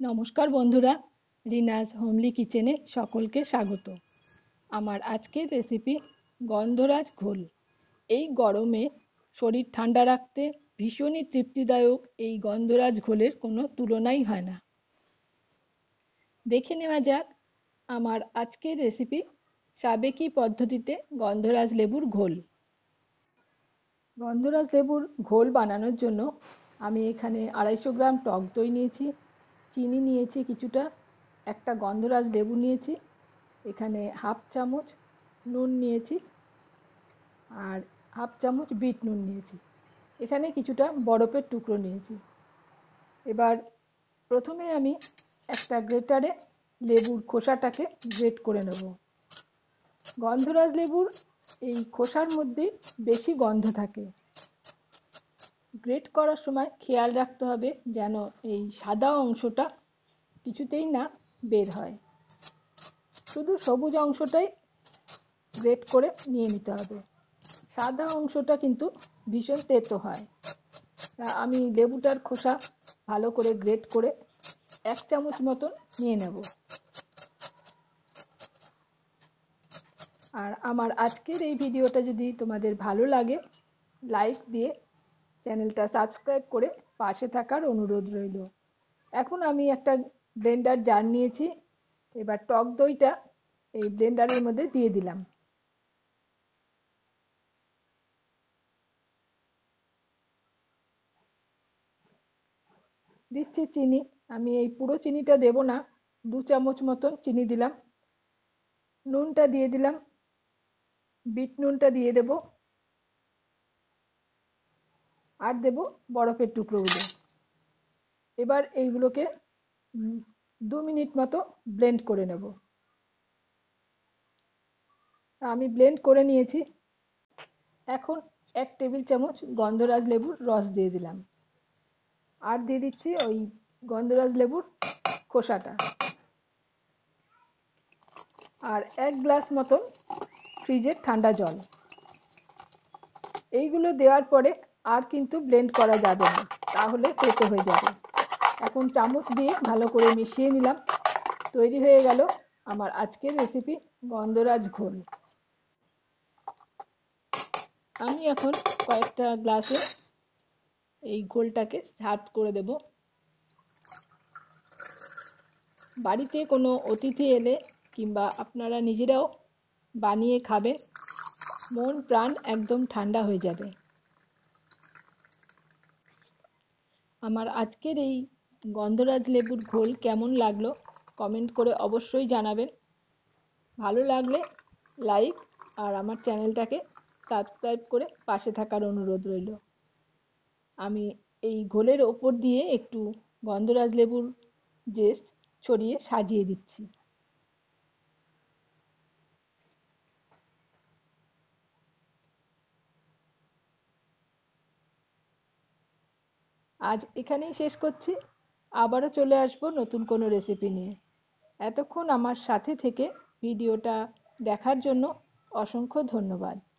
নমস্কার বন্ধুরা, রিনাজ হোমলি কিচেনে সকলকে স্বাগত। আমার আজকের রেসিপি গন্ধরাজ ঘোল। এই গরমে শরীর ঠান্ডা রাখতে ভীষণই তৃপ্তিদায়ক এই গন্ধরাজ ঘোলের কোনো তুলনাই হয় না। দেখে নেওয়া যাক আমার আজকের রেসিপি সাবেকি পদ্ধতিতে গন্ধরাজ লেবুর ঘোল। গন্ধরাজ লেবুর ঘোল বানানোর জন্য আমি এখানে 250 গ্রাম টক দই নিয়েছি, চিনি নিয়েছি কিছুটা, একটা গন্ধরাজ লেবু নিয়েছি, এখানে হাফ চামচ নুন নিয়েছি আর হাফ চামচ বিট নুন নিয়েছি, এখানে কিছুটা বরফের টুকরো নিয়েছি। এবার প্রথমে আমি একটা গ্রেটারে লেবুর খোসাটাকে গ্রেট করে নেব। গন্ধরাজ লেবুর এই খোসার মধ্যে বেশি গন্ধ থাকে। গ্রেট করার সময় খেয়াল রাখতে হবে যেন এই সাদা অংশটা কিছুতেই না বের হয়, শুধু সবুজ অংশটাই গ্রেট করে নিয়ে নিতে হবে। সাদা অংশটা কিন্তু ভীষণ তেতো হয়। আমি লেবুটার খোসা ভালো করে গ্রেট করে 1 চামচ মতন নিয়ে নেব। আর আমার আজকের এই ভিডিওটা যদি তোমাদের ভালো লাগে, লাইক দিয়ে চ্যানেলটা সাবস্ক্রাইব করে পাশে থাকার অনুরোধ রইল। এখন আমি একটা ব্লেন্ডার জার নিয়েছি, এবার টক দইটা এই ব্লেন্ডারের মধ্যে দিয়ে দিলাম। দিচ্ছি চিনি, আমি এই পুরো চিনিটা দেব না, 2 চামচ মতন চিনি দিলাম। নুনটা দিয়ে দিলাম, বিট নুনটা দিয়ে দেব, আর দেব বরফের টুকরোগুলো। এবার এইগুলোকে 2 মিনিট মতো ব্লেন্ড করে নেব। আমি ব্লেন্ড করে নিয়েছি। এখন 1 টেবিল চামচ গন্ধরাজ লেবুর রস দিয়ে দিলাম, আর দিয়ে দিচ্ছি ওই গন্ধরাজ লেবুর খোসাটা, আর 1 গ্লাস মতন ফ্রিজের ঠান্ডা জল। এইগুলো দেওয়ার পরে আর কিন্তু ব্লেন্ড করা যাবে না, তাহলে তেতো হয়ে যাবে। এখন চামচ দিয়ে ভালো করে মিশিয়ে নিলাম। তৈরি হয়ে গেল আমার আজকের রেসিপি গন্ধরাজ ঘোল। আমি এখন কয়েকটা গ্লাসে এই ঘোলটাকে সার্ভ করে দেব। বাড়িতে কোনো অতিথি এলে কিংবা আপনারা নিজেরাও বানিয়ে খাবেন, মন প্রাণ একদম ঠান্ডা হয়ে যাবে। আমার আজকের এই গন্ধরাজ লেবুর ঘোল কেমন লাগলো কমেন্ট করে অবশ্যই জানাবেন। ভালো লাগলে লাইক আর আমার চ্যানেলটাকে সাবস্ক্রাইব করে পাশে থাকার অনুরোধ রইল। আমি এই ঘোলের ওপর দিয়ে একটু গন্ধরাজ লেবুর জেস্ট ছড়িয়ে সাজিয়ে দিচ্ছি। আজ এখানেই শেষ করছি, আবারও চলে আসবো নতুন কোনো রেসিপি নিয়ে। এতক্ষণ আমার সাথে থেকে ভিডিওটা দেখার জন্য অসংখ্য ধন্যবাদ।